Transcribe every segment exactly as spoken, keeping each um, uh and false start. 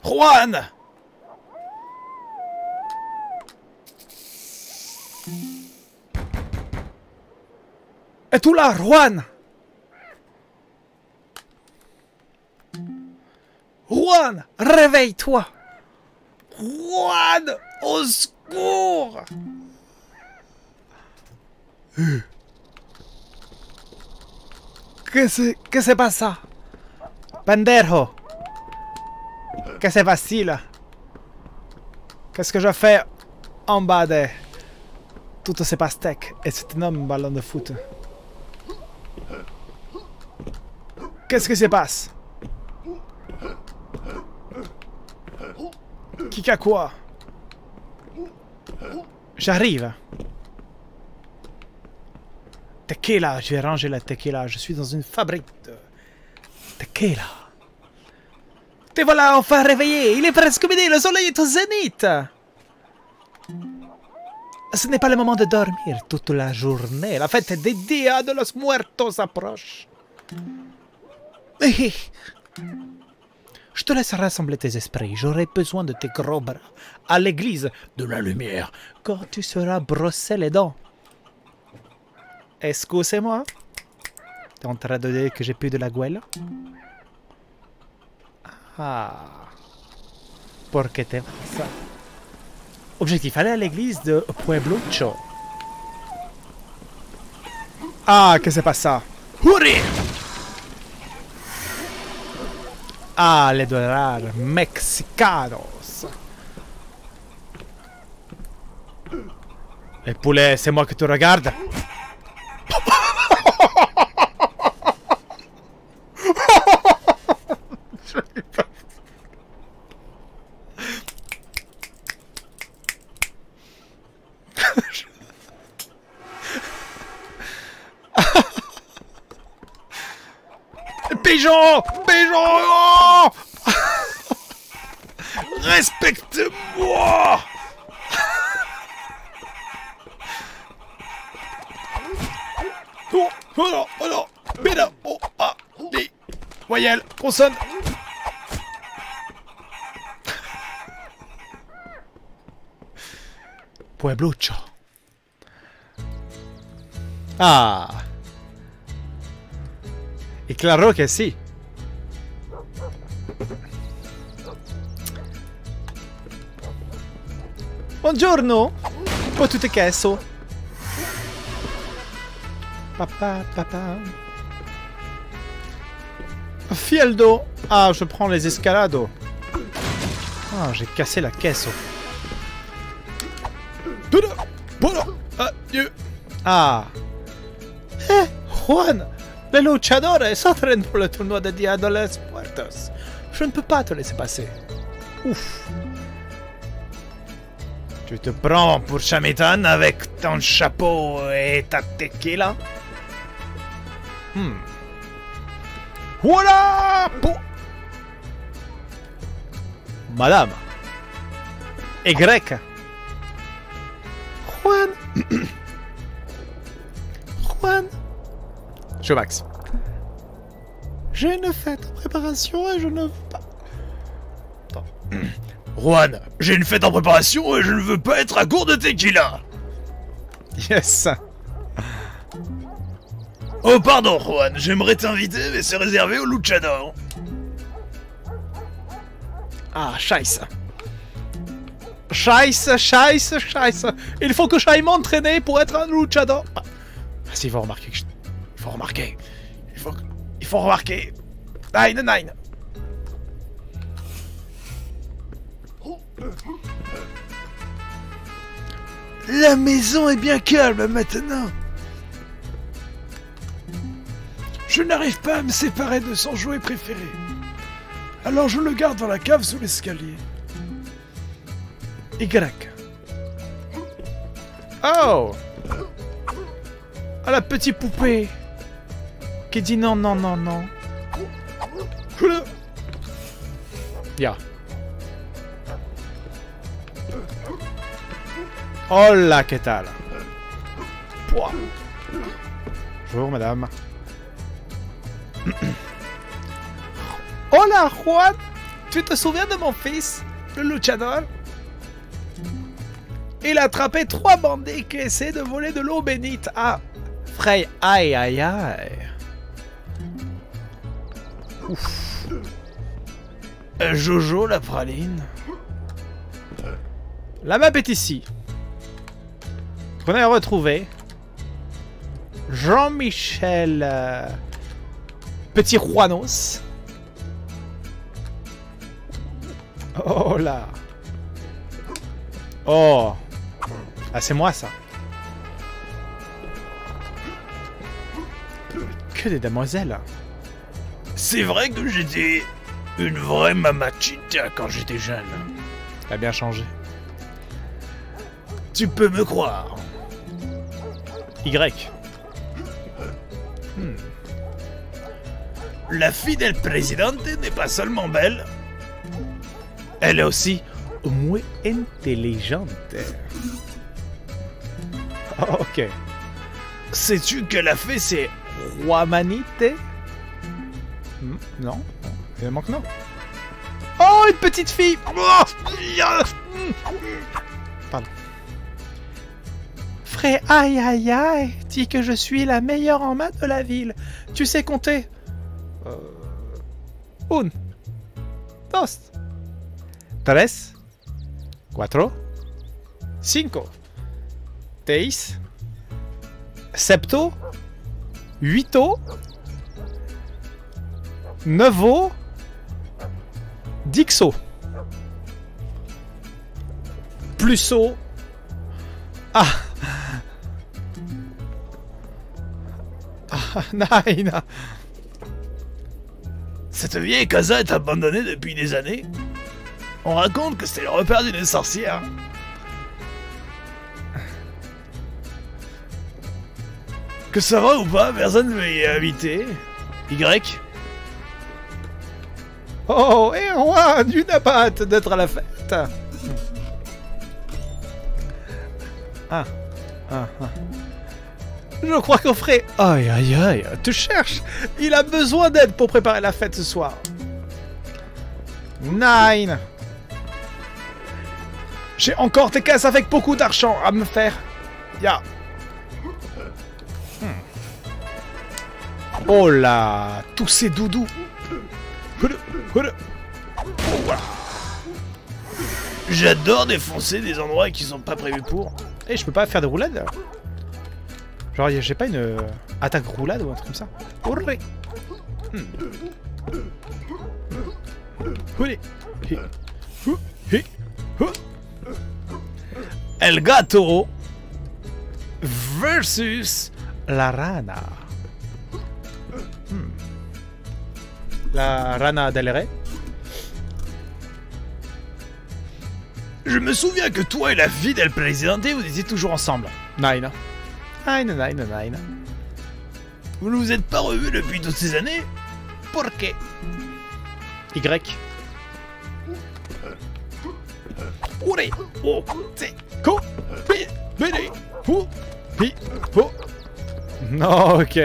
Juan! Es-tu là, Juan? Juan, réveille-toi! Juan, au secours! Qu'est-ce que c'est pas ça? Pendejo! Que c'est facile? Qu'est-ce que je fais en bas de toutes ces pastèques et cet énorme ballon de foot? Qu'est-ce qui se passe? Qui a quoi? J'arrive. Tequila, je vais ranger la tequila. Je suis dans une fabrique de tequila. Te voilà enfin réveillé. Il est presque midi, le soleil est au zénith. Ce n'est pas le moment de dormir toute la journée. La fête des Dia de los Muertos approche. Je te laisse rassembler tes esprits. J'aurai besoin de tes gros bras à l'église de la lumière quand tu seras brossé les dents. Excusez-moi. T'es en train de dire que j'ai plus de la gueule? Ah. Porque te vas. Objectif, aller à l'église de Pueblucho. Ah, que c'est pas ça? Hurry! Ah, les dollars mexicanos. Les poulets, c'est moi que tu regardes. Pigeon! Pigeon! Oh! Respecte-moi! Oh, oh non, oh non! Béda! Oh, ah, les voyelles, consonnes! Pueblucho. Ah! Y claro que sí. Buongiorno. Potute queso. Papa, papa. Fieldo. Ah, je prends les escalados. Ah, j'ai cassé la queso. Adieu. Ah. Eh, Juan. Le luchadores s'entraînent pour le tournoi de Dia de los Muertos. Je ne peux pas te laisser passer. Ouf. Tu te prends pour Chamitan avec ton chapeau et ta tequila? Hmm. Voilà pour... Madame. Et grec. Juan. Juan. Je max. J'ai une fête en préparation et je ne veux pas... Attends. Juan, j'ai une fête en préparation et je ne veux pas être à court de tequila. Yes. Oh pardon Juan, j'aimerais t'inviter mais c'est réservé aux luchadors. Ah, scheisse. Scheisse, scheisse, scheisse. Il faut que j'aille m'entraîner pour être un luchador. Ah, si, il faut remarquer que je... Il faut remarquer. Il faut... Il faut remarquer. Nine, nine. La maison est bien calme maintenant. Je n'arrive pas à me séparer de son jouet préféré. Alors je le garde dans la cave sous l'escalier. Y. Oh! Ah, la petite poupée qui dit non, non, non, non. Ya. Hola, ¿qué tal? Bonjour, madame. Hola, Juan. Tu te souviens de mon fils, le luchador? Il a attrapé trois bandits qui essaient de voler de l'eau bénite. Ah, Frey, aïe aïe aïe. Ouf. Euh, Jojo la praline. La map est ici. On a retrouvé Jean-Michel euh, Petit Juanos. Oh là. Oh. Ah, c'est moi ça. Que des demoiselles. C'est vrai que j'étais une vraie mamachita quand j'étais jeune. T'as bien changé. Tu peux me croire. Y. Hmm. La fidèle présidente n'est pas seulement belle, elle est aussi muy intelligente. Oh, ok. Sais-tu qu'elle a fait ses Juamanite? Hmm, non. Il manque non. Oh, une petite fille. Pardon. Frère, aïe aïe aïe, dis que je suis la meilleure en maths de la ville. Tu sais compter? Euh... Un. Dos. Tres. Cuatro. Cinco. Seis. Septo. Huito. Neuvo. Dixo. Plusso. Ah. Ah, nine. Cette vieille casa est abandonnée depuis des années. On raconte que c'était le repère d'une sorcière. Que ça va ou pas, personne ne veut y habiter. Y. Oh, et roi du nabat d'être à la fête. Ah, ah, ah. Je crois qu'on ferait... Aïe, aïe, aïe, te cherche. Il a besoin d'aide pour préparer la fête ce soir. Nine. J'ai encore des caisses avec beaucoup d'argent à me faire. Ya. Hmm. Oh là, tous ces doudous. J'adore défoncer des endroits qui sont pas prévus pour. Et je peux pas faire de roulade là. Genre, j'ai pas une euh, attaque roulade ou un truc comme ça. Hurré. Hmm. Hurré. Hi. Hu. Hi. Hu. El Gato versus la rana. Hmm. La rana del rey. Je me souviens que toi et la fidèle présidente, vous étiez toujours ensemble. Nine. Nine, nine, nine. Vous ne vous êtes pas revus depuis toutes ces années? Pourquoi? Y. Ouré. Oh, c'est... Ko. Pi. Bini. Hu. Pi. Ho. Non, ok.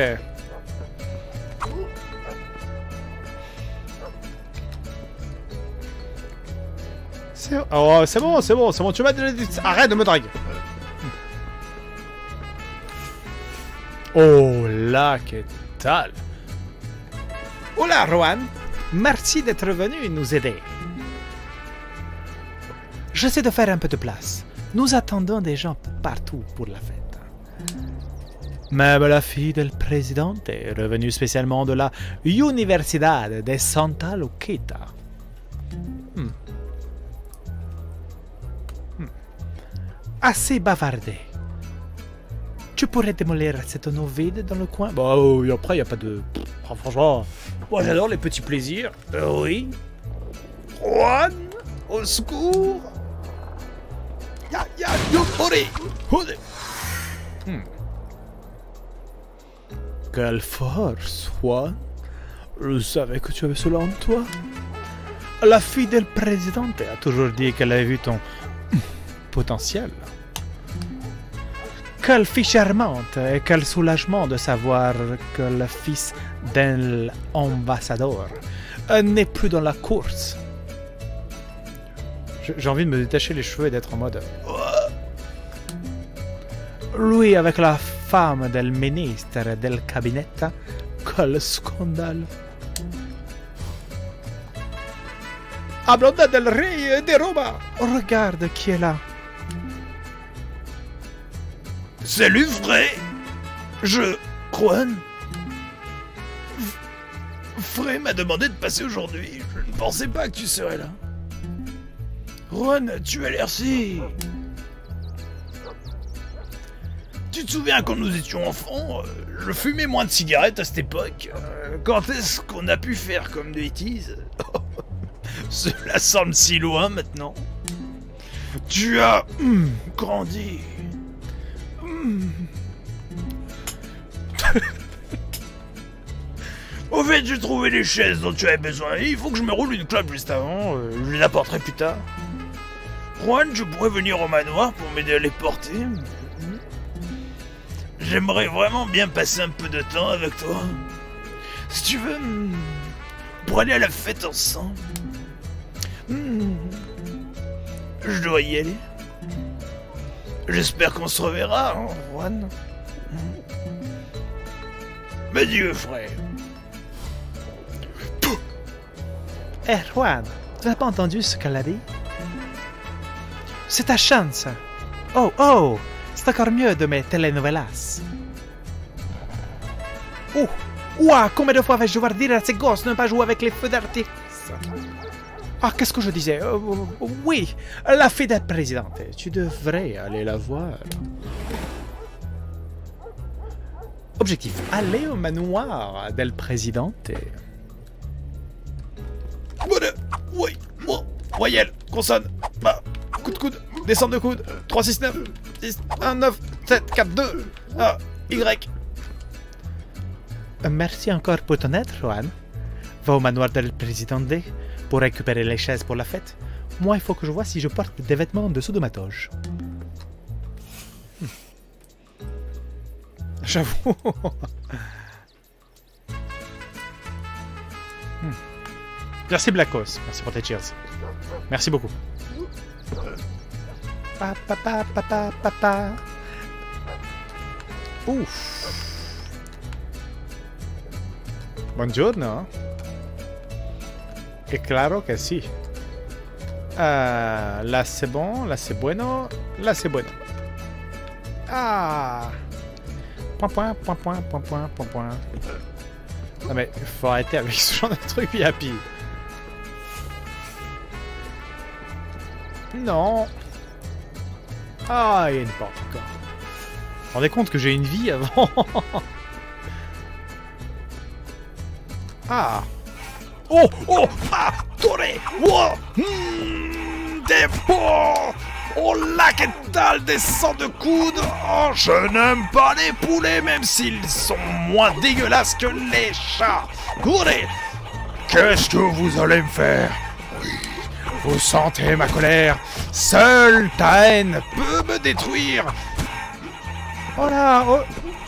C'est oh, c'est bon, c'est bon, c'est bon. Tu m'as donné... Arrête de me draguer. Oh là, que tal. Hola, Rohan. Merci d'être venu nous aider. J'essaie de faire un peu de place. Nous attendons des gens partout pour la fête. Même la fille del présidente est revenue spécialement de la Universidad de Santa Luquita. Hmm. Hmm. Assez bavardé. Tu pourrais démolir cette eau vide dans le coin? Bah euh, après, il n'y a pas de... Oh, franchement, moi j'adore les petits plaisirs. Euh, oui. Juan, au secours. Ya, ya, yo, oré. Hmm. Quelle force, Juan. Je savais que tu avais cela en toi. La fidèle présidente a toujours dit qu'elle avait vu ton potentiel. Quelle fille charmante et quel soulagement de savoir que le fils d'un ambassadeur n'est plus dans la course. J'ai envie de me détacher les cheveux et d'être en mode... Lui avec la femme del ministre del cabinet, quel scandale. Hablando del rey de Roma. Regarde qui est là. Salut, frère. Je... Juan. Frère m'a demandé de passer aujourd'hui. Je ne pensais pas que tu serais là. Juan, tu as l'air si... Tu te souviens quand nous étions enfants, euh, je fumais moins de cigarettes à cette époque. Euh, quand est-ce qu'on a pu faire comme de bêtises? Cela semble si loin maintenant. Tu as mm, grandi. Mm. Au fait, j'ai trouvé les chaises dont tu avais besoin. Il faut que je me roule une clope juste avant. Euh, je les apporterai plus tard. Juan, je pourrais venir au manoir pour m'aider à les porter. J'aimerais vraiment bien passer un peu de temps avec toi. Si tu veux, pour aller à la fête ensemble. Je dois y aller. J'espère qu'on se reverra, hein, Juan. Adieu, frère. Eh, hey, Juan, tu n'as pas entendu ce qu'elle a dit? C'est ta chance. Oh, oh, c'est encore mieux de mes telenovelas. Oh, ouah, combien de fois vais-je devoir dire à ces gosses de ne pas jouer avec les feux d'artifice? Ah, qu'est-ce que je disais? euh, Oui, la fille d'être présidente. Tu devrais aller la voir. Objectif, aller au manoir del Presidente. Voilà, oui, bon, voyelle, consonne, bah, coup de coude, descente de coude, trois, six, neuf, six, un, neuf, sept, quatre, deux, A, Y. Merci encore pour ton aide, Juan. Va au manoir del Presidente pour récupérer les chaises pour la fête. Moi, il faut que je vois si je porte des vêtements en dessous de ma toge. Hmm. J'avoue. hmm. Merci Blackos. Merci pour tes cheers. Merci beaucoup. Pa, pa, pa, pa, pa, pa, pa. Ouf. Buongiorno. Et claro que si. Euh, là c'est bon, là c'est bueno, là c'est bueno. Ah. Point point point point point point point point. Non mais faut arrêter avec ce genre de truc, Yapi. Non. Ah, il y a une porte encore. Vous vous rendez compte que j'ai une vie avant? Ah. Oh, oh, ah, toré, wow, mm, des pots. Oh là, que tal des sangs de coude. Oh, je n'aime pas les poulets, même s'ils sont moins dégueulasses que les chats. Courez. Qu'est-ce que vous allez me faire? Oui, vous sentez ma colère. Seule ta haine peut me détruire. Oh là, oh.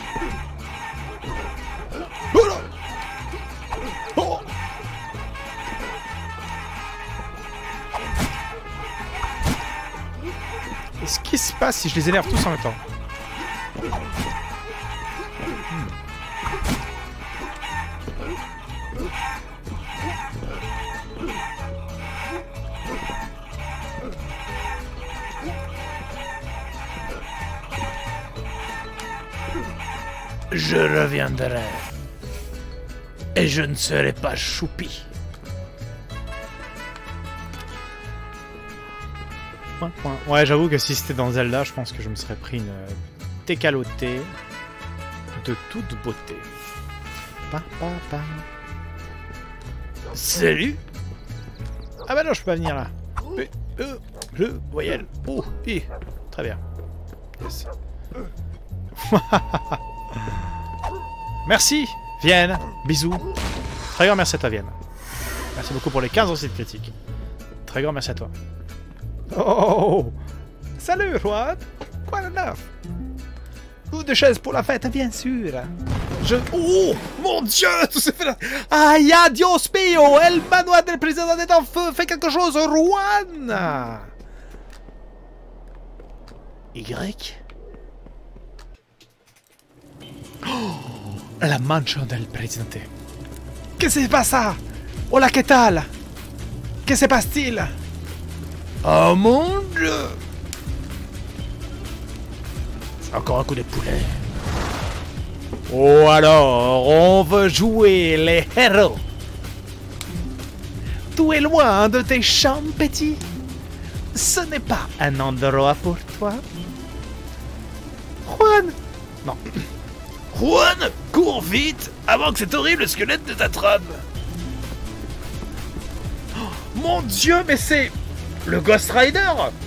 Oh là. Oh. Qu'est-ce qui se passe si je les énerve tous en même temps? Je reviendrai. Et je ne serai pas choupi. Point, point. Ouais, j'avoue que si c'était dans Zelda, je pense que je me serais pris une décalotée de toute beauté. Pa, pa, pa. Salut. Ah bah non, je peux pas venir là. Euh, euh, je, voyelle. Oh, et. Très bien. Yes. Merci, Vienne. Bisous. Très grand merci à toi, Vienne. Merci beaucoup pour les quinze ans de critique. Très grand merci à toi. Oh! Salut, Juan! Quoi de neuf? Ou de chaises pour la fête, bien sûr! Je... Oh! Mon Dieu! Tout s'est fait là! Aïe, Dios mio! El manoir del président est en feu! Fais quelque chose, Juan! Y. Oh, la mancha del presidente. Qu'est-ce qui se passe? Hola, ¿qué tal? Que se passe-t-il? Oh mon dieu! Encore un coup de poulet. Oh alors, on veut jouer les héros. Tu es loin de tes champs, petit. Ce n'est pas un endroit pour toi. Juan! Non. Juan, cours vite avant que cet horrible squelette ne t'attrape. Oh, mon dieu, mais c'est le Ghost Rider.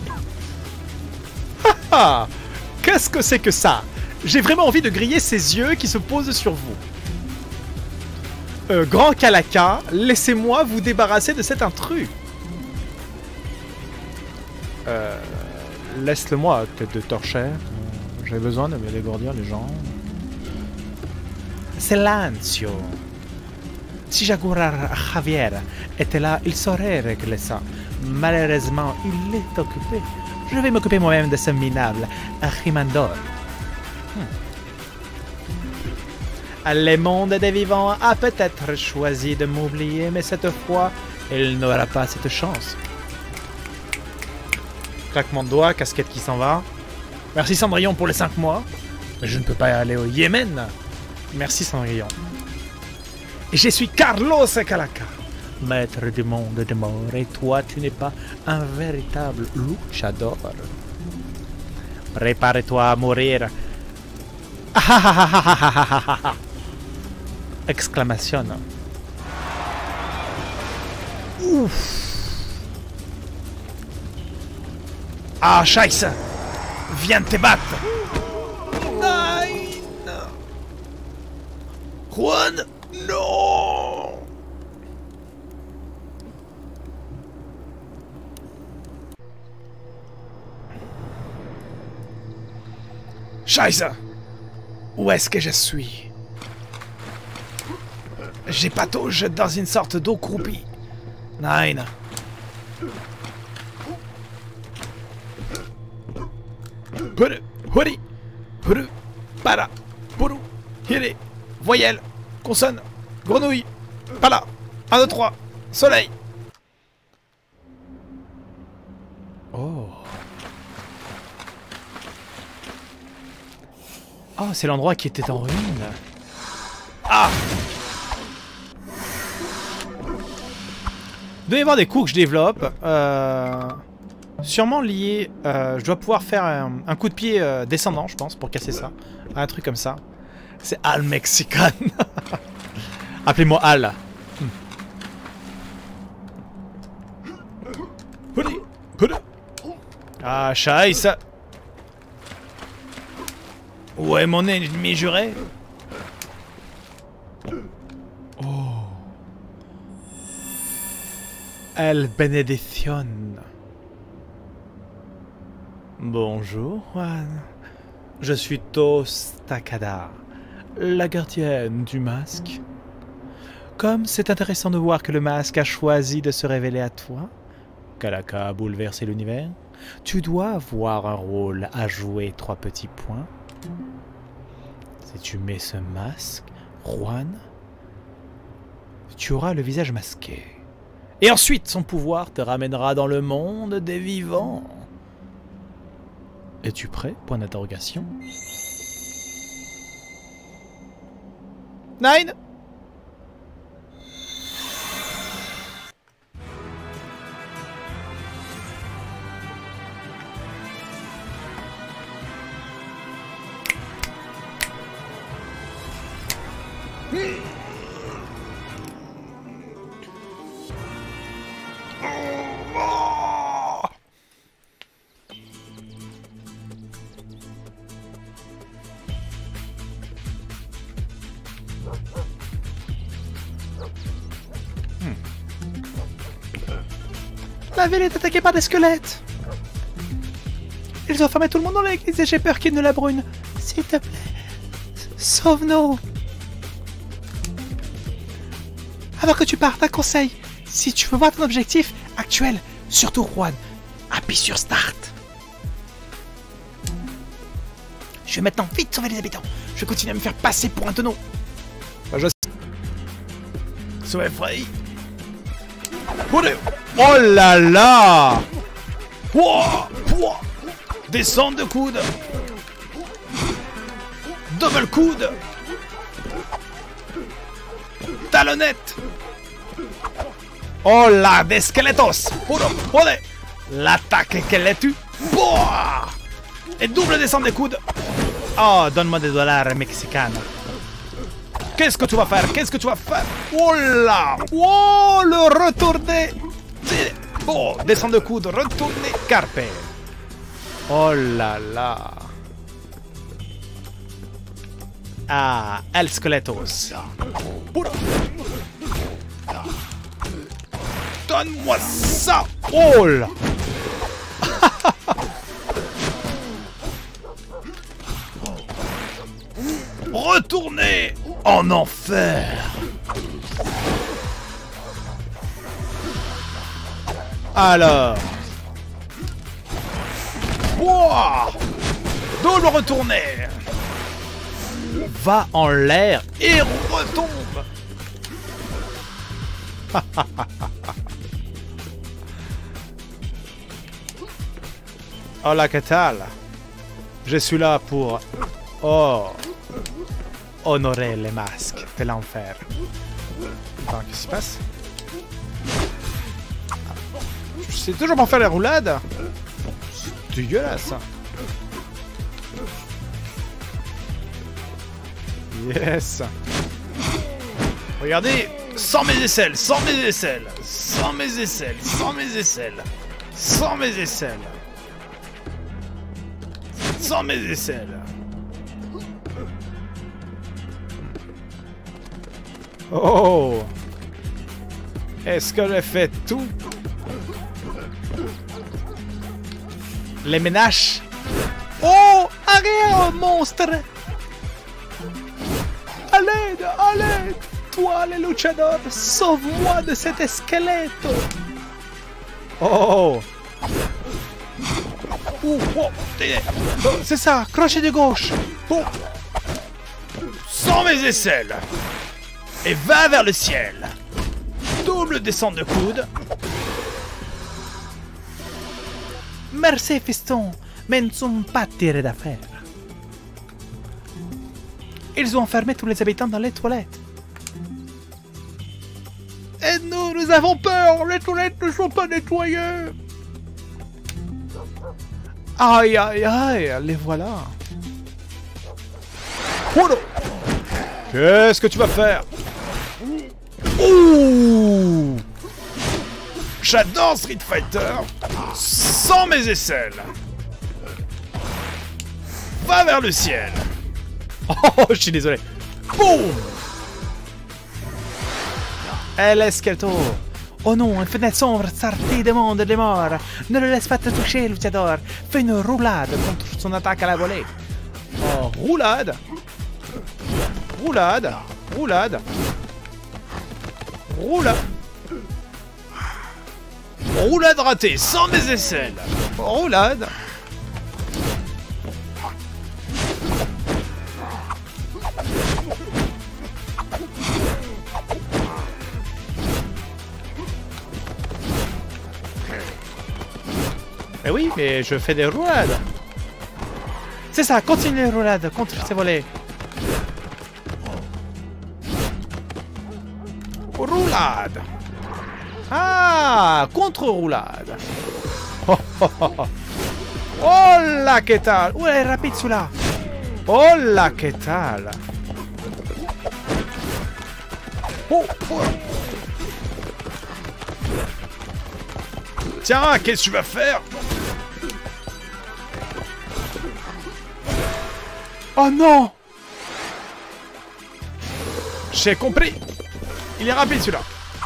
Haha! Qu'est-ce que c'est que ça? J'ai vraiment envie de griller ces yeux qui se posent sur vous. Euh, grand Calaca, laissez-moi vous débarrasser de cet intrus. Euh... Laisse-le-moi, tête de torchère. J'ai besoin de me dégourdir les jambes. Silencio. Si Jaguar Javier était là, il saurait régler ça. Malheureusement, il est occupé. Je vais m'occuper moi-même de ce minable Rimandor. Hmm. Le monde des vivants a peut-être choisi de m'oublier, mais cette fois, il n'aura pas cette chance. Claquement de doigts, casquette qui s'en va. Merci Cendrillon pour les cinq mois. Mais je ne peux pas aller au Yémen. Merci Cendrillon. Et je suis Carlos Calaca, maître du monde des morts. Et toi, tu n'es pas un véritable luchador. Prépare-toi à mourir. Exclamation. Ouf. Ah, Scheisse! Viens te battre! Nein! Juan, non! Scheisse! Où est-ce que je suis? J'ai patauge dans une sorte d'eau croupie. Nein! Puru, huri, puru, para, puru, hiri, voyelle, consonne, grenouille, pala, un, deux, trois, soleil. Oh. Oh, c'est l'endroit qui était en ruine. Ah! Il doit y avoir des coups que je développe. Euh... Sûrement lié, euh, je dois pouvoir faire un, un coup de pied euh, descendant, je pense, pour casser ça. Un truc comme ça. C'est Al Mexican. Appelez-moi Al. Ah, Scheisse. Où est mon ennemi juré? Oh. El Benediction. Bonjour, Juan. Je suis Tos Takada, la gardienne du masque. Comme c'est intéressant de voir que le masque a choisi de se révéler à toi, Calaca a bouleversé l'univers, tu dois avoir un rôle à jouer, trois petits points. Si tu mets ce masque, Juan, tu auras le visage masqué. Et ensuite, son pouvoir te ramènera dans le monde des vivants. Es-tu prêt? Point d'interrogation. Nine. La ville est attaquée par des squelettes. Ils ont enfermé tout le monde dans l'église et j'ai peur qu'ils ne la brûnent. S'il te plaît, sauve-nous. Avant que tu partes, un conseil. Si tu veux voir ton objectif actuel, surtout Juan, appuie sur Start. Je vais maintenant vite sauver les habitants. Je vais continuer à me faire passer pour un tonneau. Bah, je... Sauver Frey. Oh là là. Pouah, pouah. Descente de coude. Double coude. Talonnette. Oh là, des squeletos. L'attaque qu'elle est tue. Pouah. Et double descente de coude. Oh, donne-moi des dollars mexicains. Qu'est-ce que tu vas faire? Qu'est-ce que tu vas faire? Oh là. Oh, le retourné. Oh, descente de coude, retourné, carpe. Oh là là. Ah, el squeletos. Donne-moi ça. Oh là. Retournez en enfer. Alors. Wow. Double retourné. Va en l'air et retombe. Hola, ¿qué tal? Je suis là pour... Oh... honorer les masques de l'enfer. Attends, qu'est-ce qui se passe? Je sais toujours pas faire la roulade. C'est dégueulasse, ça. Yes. Regardez, sans mes aisselles, sans mes aisselles, sans mes aisselles, sans mes aisselles, sans mes aisselles, sans mes aisselles. Oh! Est-ce que j'ai fait tout? Les ménages? Oh! Arrière, monstre! À l'aide! À l'aide! Toi, les luchadors, sauve-moi de cet squelette! Oh! Oh, oh, oh, c'est ça! Crochet de gauche! Oh. Sans mes aisselles! Et va vers le ciel. Double descente de coude. Merci, fiston, mais ils ne sont pas tirés d'affaire. Ils ont enfermé tous les habitants dans les toilettes. Et nous, nous avons peur. Les toilettes ne sont pas nettoyées. Aïe, aïe, aïe, les voilà. Oh non. Qu'est-ce que tu vas faire? Ouh! J'adore Street Fighter sans mes aisselles. Va vers le ciel. Oh, je suis désolé. Boum! El esqueleto. Oh non, une fenêtre sombre sortie du monde des morts. Ne le laisse pas te toucher, luchador. Fais une roulade contre son attaque à la volée. Oh, roulade. Roulade. Roulade. Roulade. Roulade ratée sans mes aisselles. Roulade. Eh oui, mais je fais des roulades. C'est ça, continue les roulades contre ces volets. Roulade. Ah, contre-roulade. Oh, oh, oh, oh. Oh là, que tal? Oh, elle est rapide celui-là. Oh là, que tal? Oh, oh. Tiens, qu'est-ce que tu vas faire? Oh non! J'ai compris. Il est rapide celui-là.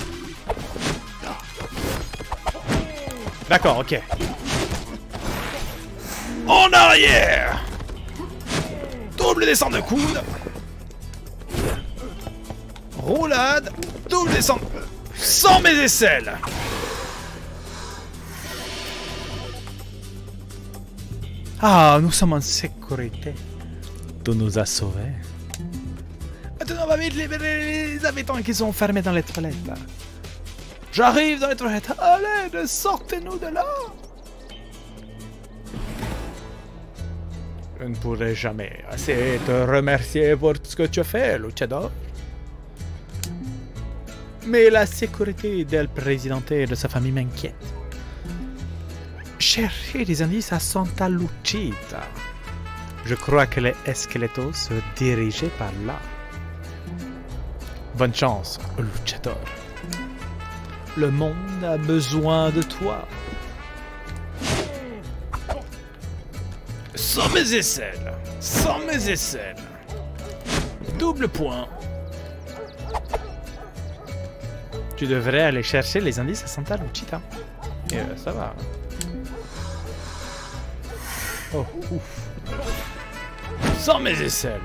D'accord, ok. En arrière. Double descente de coude. Roulade. Double descente. Sans mes aisselles. Ah, nous sommes en sécurité. Tu nous as sauvés. Maintenant, on va vite libérer les habitants qui sont enfermés dans les toilettes. J'arrive dans les toilettes. Allez, sortez-nous de là. Je ne pourrai jamais assez te remercier pour tout ce que tu as fait, Luchador. Mais la sécurité del Presidente et de sa famille m'inquiète. Cherchez des indices à Santa Lucita. Je crois que les Esqueletos se dirigeaient par là. Bonne chance, Luchador. Le monde a besoin de toi. Sans mes aisselles, sans mes aisselles. Double point. Tu devrais aller chercher les indices à Santa Lucita. Et euh, ça va. Oh, ouf. Sans mes aisselles.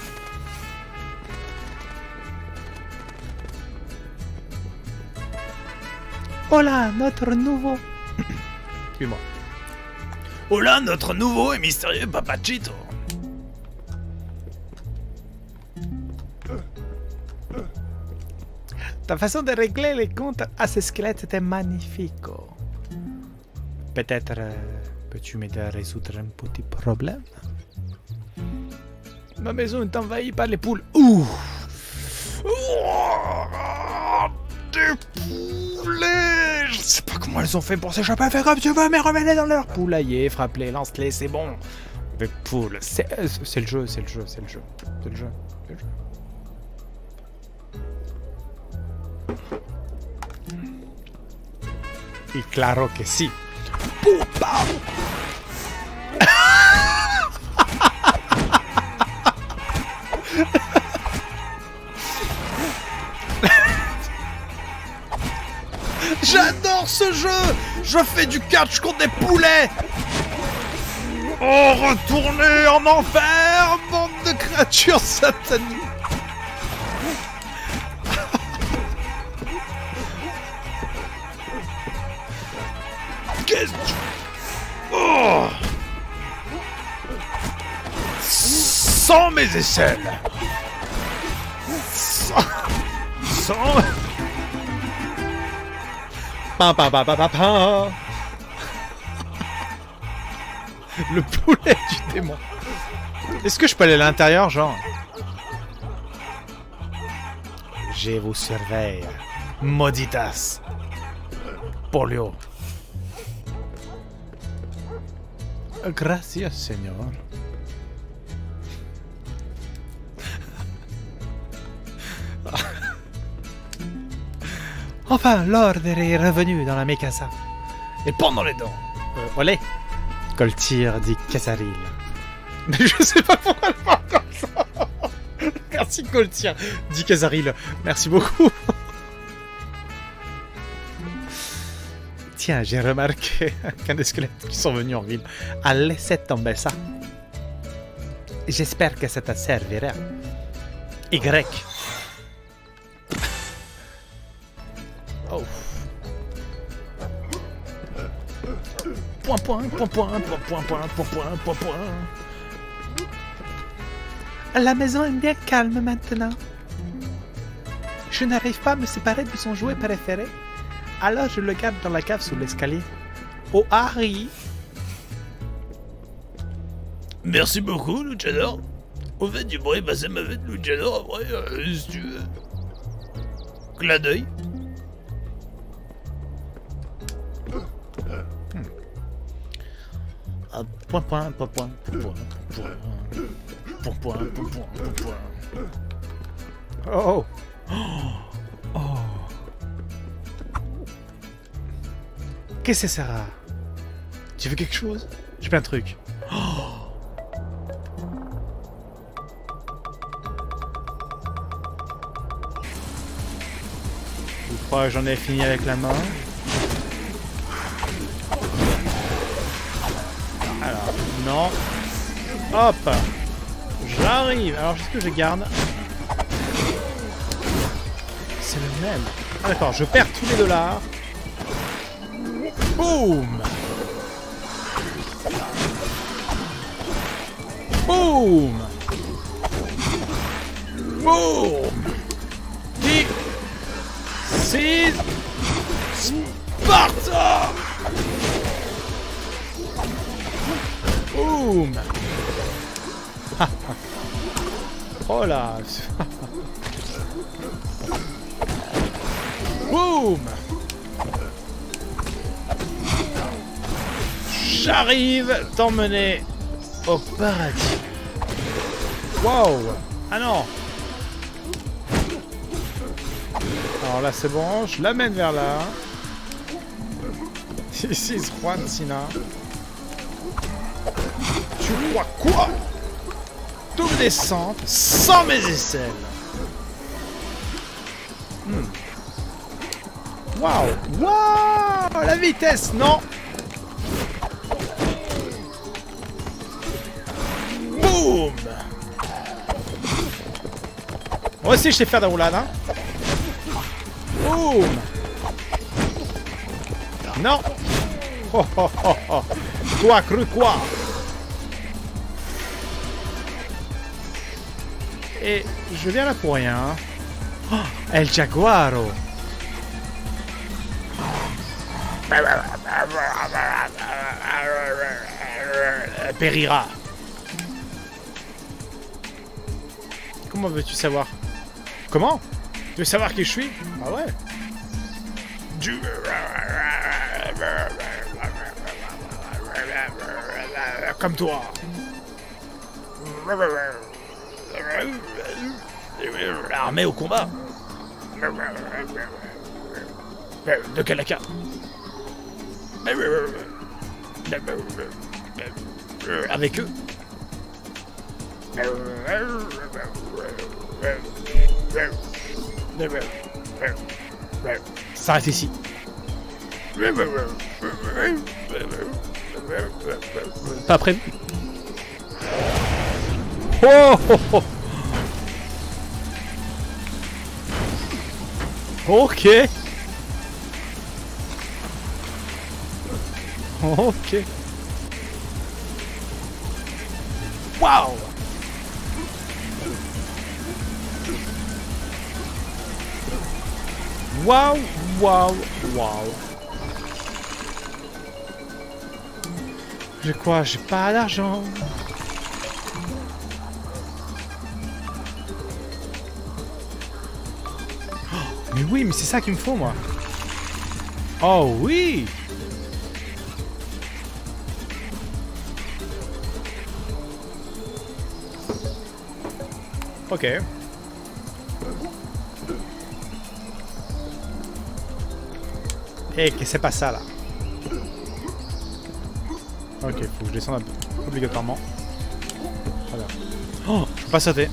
Hola, notre nouveau... Excuse-moi. Hola, notre nouveau et mystérieux Papachito. Ta façon de régler les comptes à ces squelettes était magnifique. Peut-être euh, peux-tu m'aider à résoudre un petit problème? Ma maison est envahie par les poules. Ouh! Oh, des poulets! Je sais pas comment elles ont fait pour s'échapper. Fais comme tu veux, mais remets-les dans leur poulailler. Frappe-les, lance-les, c'est bon. Les poules, c'est le jeu, c'est le jeu, c'est le jeu. C'est le jeu, c'est le jeu. Y claro que sí. ¡Puta! J'adore ce jeu! Je fais du catch contre des poulets! Oh, retournez en enfer, bande de créatures sataniques! Qu'est-ce que... Oh! Sans mes aisselles! Sans... Sans... Pa, pa, pa, pa, pa, pa. Le poulet du démon. Est-ce que je peux aller à l'intérieur, genre? Je vous surveille. Mauditas. Polio. Gracias, señor. Enfin, l'ordre est revenu dans la Mikasa. Et pendant les dents. Euh, olé. Coltire dit Casaril. Mais je sais pas pourquoi elle parle comme ça. Merci Coltire dit Casaril. Merci beaucoup. Tiens, j'ai remarqué qu'un des squelettes qui sont venus en ville a laissé tomber ça. J'espère que ça te servira. Y. Oh. Point, point, point, point, point, point, point, point, point, point, point. La maison est bien calme maintenant. Je n'arrive pas à me séparer de son jouet préféré. Alors je le garde dans la cave sous l'escalier. Oh Harry! Merci beaucoup, Luchador. Au fait, du bruit passé ma vie de Luchador, après, euh, si tu veux. Clin d'œil. Hmm. Ah, point, point, point, point, point, point, point, point, point, point, point. Oh! Oh! Qu'est-ce que ça sera? Tu veux quelque chose? J'ai plein de trucs. Oh! Je crois que j'en ai fini avec la mort. Alors, non. Hop! J'arrive! Alors, qu'est-ce que je garde? C'est le même. Ah, d'accord, je perds tous les dollars. Boum! Boum! Boom! This is Sparta! Boom! Oh là! Boom! J'arrive t'emmener au paradis. Wow! Ah non! Alors là c'est bon, je l'amène vers là. Ici c'est Juan Sina. Tu crois quoi? Double descente sans mes aisselles. Hmm. Waouh! Waouh! La vitesse, non! Boum! Moi aussi je sais faire des roulades, hein? Boum! Non! Oh oh oh oh! Toi, cru quoi? Et je viens là pour rien. Oh, El Jaguaro! Périra. Comment veux-tu savoir? Comment? Tu veux savoir qui je suis? Ah ouais? Du... Comme toi. Armé au combat. De quel accord? Avec eux. S'arrête ici. Pas prévu. Oh, oh, oh. Ok. Ok. Waouh. Waouh, waouh, waouh. J'ai quoi? J'ai pas d'argent. Oh, mais oui, mais c'est ça qu'il me faut, moi. Oh oui. Ok. Eh, que c'est pas ça là? Ok, faut que je descende un peu, obligatoirement. Voilà. Oh, je peux pas sauter.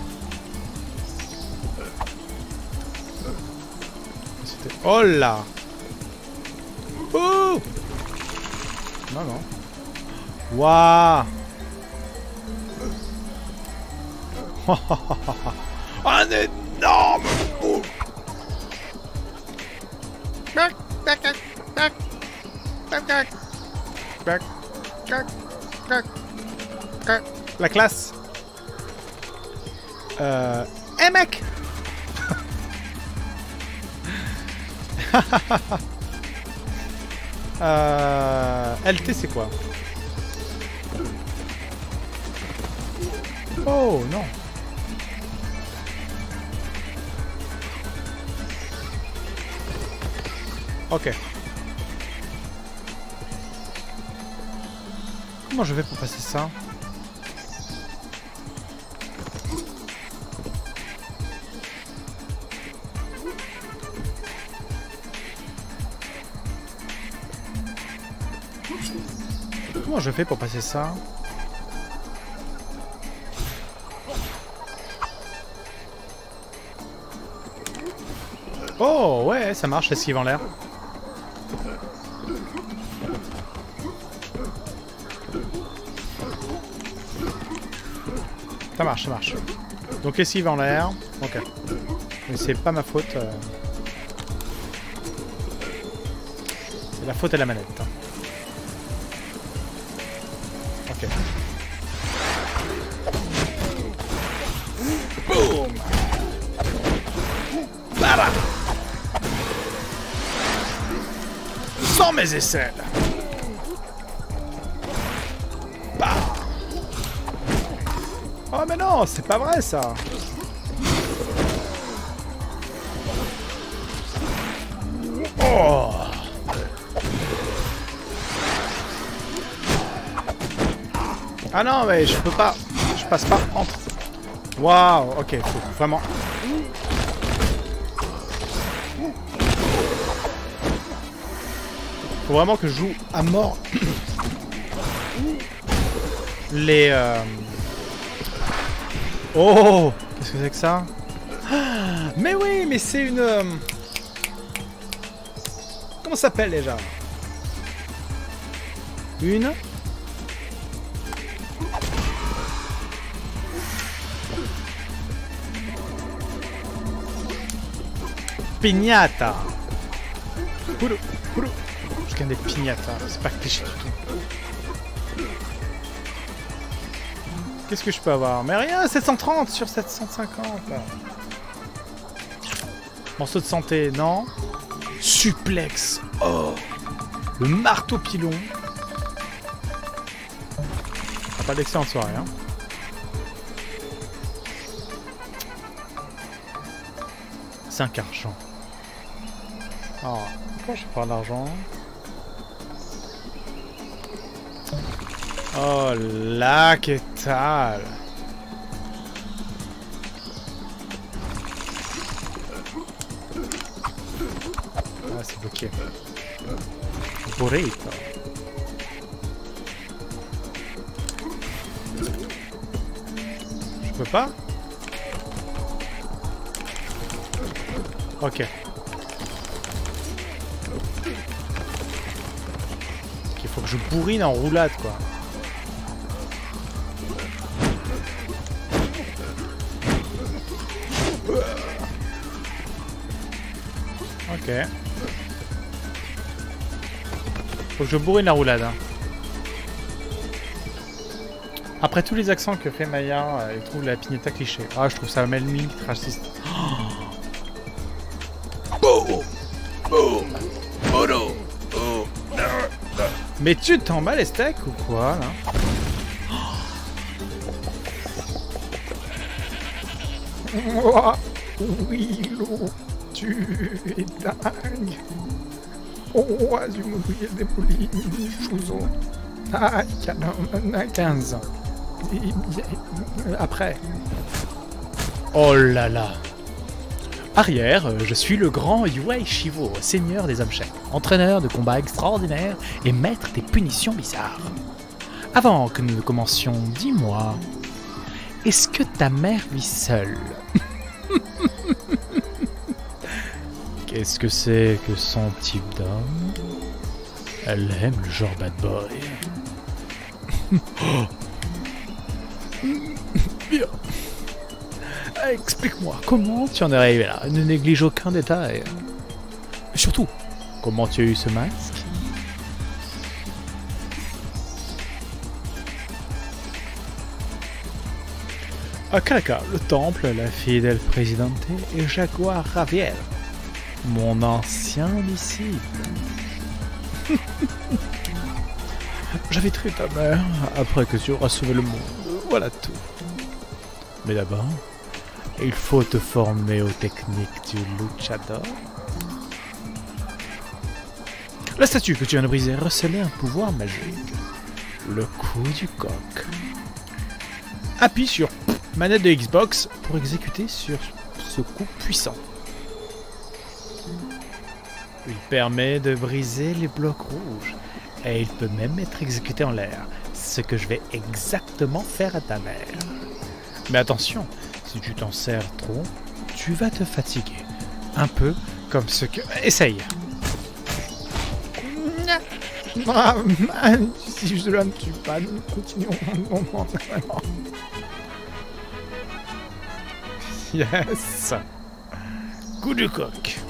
Oh là! Ouh! Non, non. Waouh! Un énorme bout! La classe. Euh... Eh mec. euh... L T c'est quoi? Oh non. Ok. Comment je vais pour passer ça? Comment je fais pour passer ça? Oh ouais, ça marche, esquive en l'air. Ça marche, ça marche. Donc esquive en l'air. Ok. Mais c'est pas ma faute. Euh... C'est la faute à la manette. Ok. Boum. Voilà. Sans mes aisselles. Bah. Oh mais non, c'est pas vrai ça. Oh. Ah non mais je peux pas. Je passe pas entre. Waouh, ok, faut vraiment. Faut vraiment que je joue à mort les. Euh... Oh, qu'est-ce que c'est que ça? Mais oui, mais c'est une. Euh... Comment ça s'appelle déjà? Une. Pignata. Oulou, oulou. Je gagne des pignatas, c'est pas cliché du tout. Qu'est-ce que je peux avoir? Mais rien, sept cent trente sur sept cent cinquante. Morceau de santé, non. Suplex. Oh. Le marteau pilon. Ah, pas d'excellente soirée, hein. cinq argent. Oh, pourquoi je prends l'argent? Oh là, que tal? Ah, c'est bloqué. Burrito. Je peux pas? Ok. Il faut que je bourrine en roulade, quoi. Ok. Faut que je bourrine la roulade. Hein. Après tous les accents que fait Maya, euh, il trouve la pignata cliché. Ah, je trouve ça même limite raciste. Oh oh oh non. Oh. Mais tu t'en bats les steaks ou quoi là? Oh, Willow, tu es dingue. Oh, du mourir des poulies, chouzo. Ah, quinze. Après. Oh là là. Arrière, je suis le grand Yuei Shivo, seigneur des hommes chèques, entraîneur de combats extraordinaires et maître des punitions bizarres. Avant que nous ne commencions, dis-moi, est-ce que ta mère vit seule? Qu'est-ce que c'est que son type d'homme? Elle aime le genre bad boy. Bien. Explique-moi, comment tu en es arrivé là? Ne néglige aucun détail. Et surtout, comment tu as eu ce masque? À Kaka, le temple, la fidèle présidente et Jaguar Raviel, mon ancien disciple. J'avais tué ta mère après que tu auras sauvé le monde. Voilà tout. Mais d'abord, il faut te former aux techniques du luchador. La statue que tu viens de briser recelait un pouvoir magique. Le coup du coq. Appuie sur manette de Xbox pour exécuter sur ce coup puissant. Il permet de briser les blocs rouges. Et il peut même être exécuté en l'air. Ce que je vais exactement faire à ta mère. Mais attention, si tu t'en sers trop, tu vas te fatiguer. Un peu comme ce que... Essaye. Si je ne tue pas, nous continuons un moment. Yes. Coup du coq.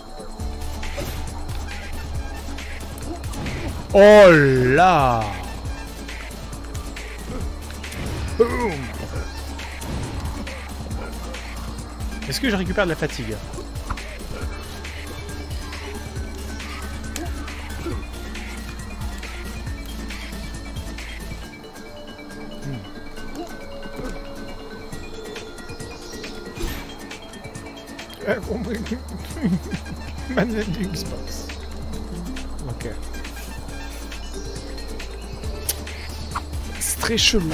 Oh là. Boom. Est-ce que je récupère de la fatigue? pas compris. Manette du Xbox. Ok. C'est très chelou.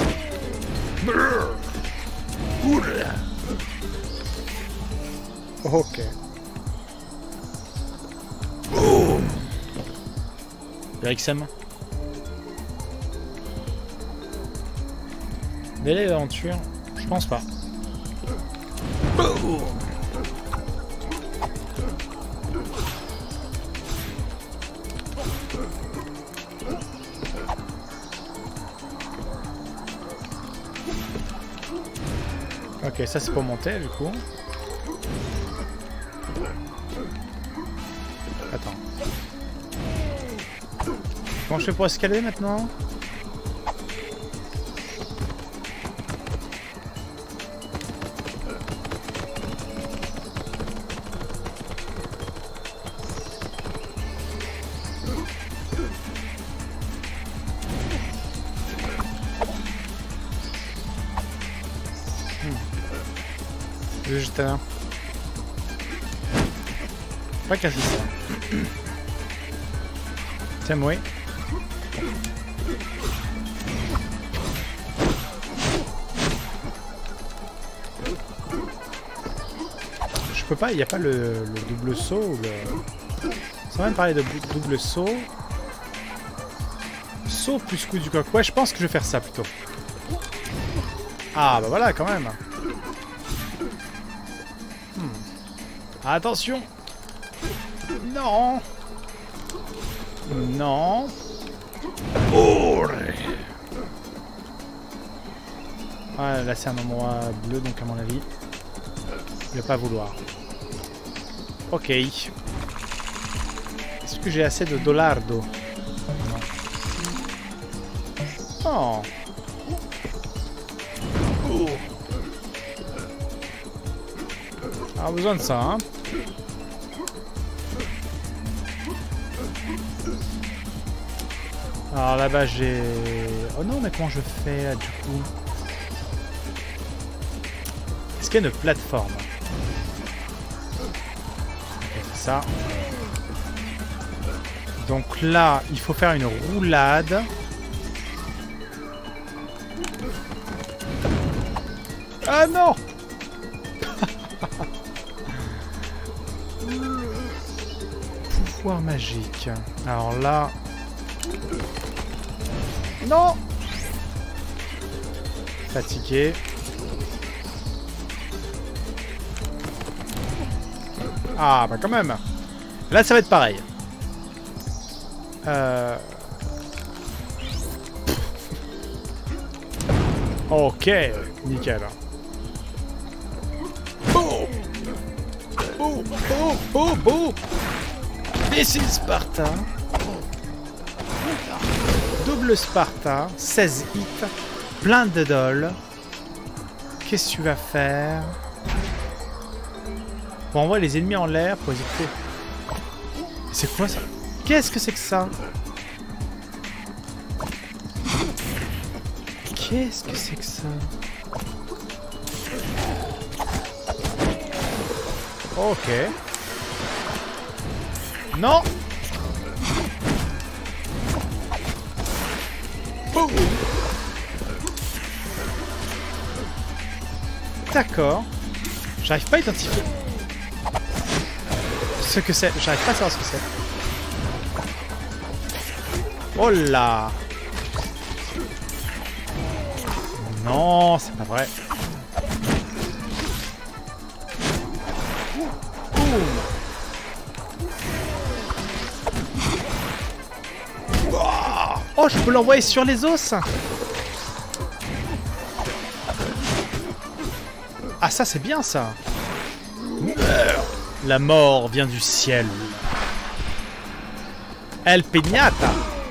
Oula. Ok. Boum. Ericsson. Délai d'aventure, je pense pas. Boum. Ok, ça c'est pour monter du coup. Attends. Comment je fais pour escalader maintenant? Juste là. Pas casser ça. Tiens, moi. Je peux pas, il n'y a pas le, le double saut ou le... Sans même parler de double saut. Saut plus coup du coq. Ouais, je pense que je vais faire ça plutôt. Ah, bah voilà, quand même. Attention! Non! Non! Oh. Ouais, là c'est un endroit bleu, donc à mon avis, il va pas vouloir. Ok. Est-ce que j'ai assez de dollars d'eau? Non. Oh! On a besoin de ça, hein. Alors là-bas j'ai... Oh non, mais comment je fais là du coup? Est-ce qu'il y a une plateforme? Ok, c'est ça. Donc là, il faut faire une roulade. Ah non! Pouvoir magique. Alors là... Non! Fatigué. Ah bah quand même. Là ça va être pareil. Euh... Ok, nickel. Boum. Boum. Boum. Boum. Boum. This is Sparta. Double Sparta, seize hits, plein de dolls. Qu'est-ce que tu vas faire? On envoie les ennemis en l'air pour les écouter. C'est quoi ça? Qu'est-ce que c'est que ça? Qu'est-ce que c'est que ça? Ok. Non! D'accord. J'arrive pas à identifier ce que c'est. J'arrive pas à savoir ce que c'est. Oh là! Non, c'est pas vrai. Boum. Oh, je peux l'envoyer sur les os. Ah, ça, c'est bien, ça. La mort vient du ciel. El Piñata.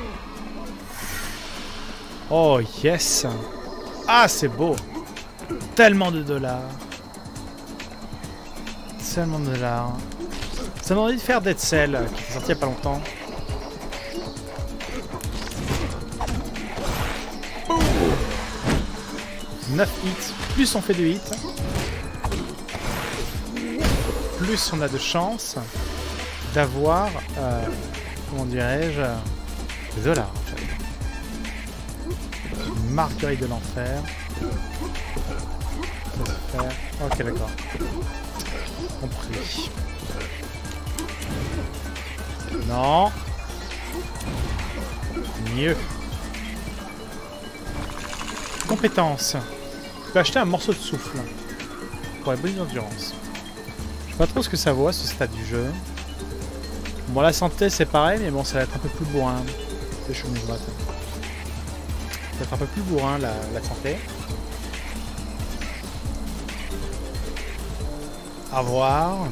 Oh, yes. Ah, c'est beau. Tellement de dollars. Tellement de dollars. Ça m'a envie de faire Dead Cell, qui est sorti il y a pas longtemps. neuf hits, plus on fait de hits. plus on a de chances d'avoir, euh, comment dirais-je, des dollars en fait. Une marguerite de l'enfer. Ça se fait. Ok, d'accord. Compris. Non. Mieux. Compétences. Tu peux acheter un morceau de souffle pour la bonne endurance. Je sais pas trop ce que ça vaut à ce stade du jeu. Bon, la santé c'est pareil, mais bon, ça va être un peu plus bourrin. C'est chaud, mais je vais attendre. Ça va être un peu plus bourrin la, la santé. À voir.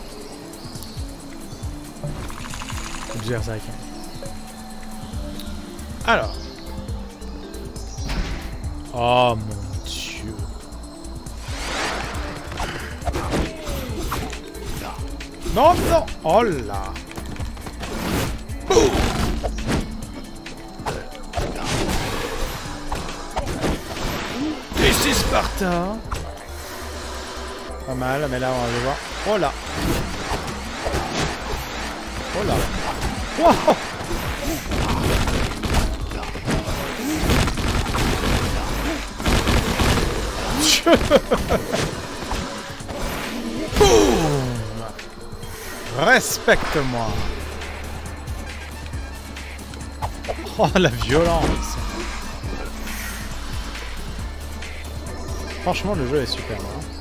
Berserk. Alors. Oh mon dieu. Non, non. Oh là. Ici Sparta. Pas mal, mais là on va aller voir. Oh là. Oh là. Wow. Boum. Respecte-moi. Oh la violence. Franchement le jeu est super. Hein.